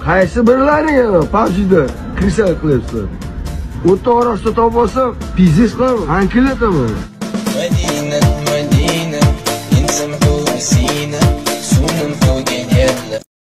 Qaysi birlaring PUBG'da kristal qilyapsizlar? O'rta orasida topib olsam, biznes qilaman, ankilataman.